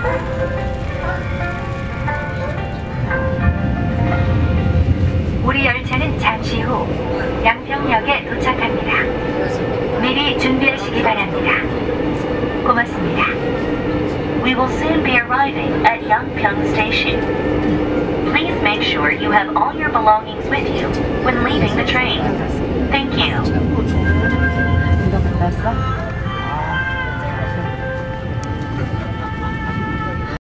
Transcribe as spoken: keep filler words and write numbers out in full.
우리 열차는 잠시 후 양평역에 도착합니다. 미리 준비하시기 바랍니다. 고맙습니다. We will soon be arriving at Yangpyeong Station. Please make sure you have all your belongings with you when leaving the train. Thank you. 이거 받았어?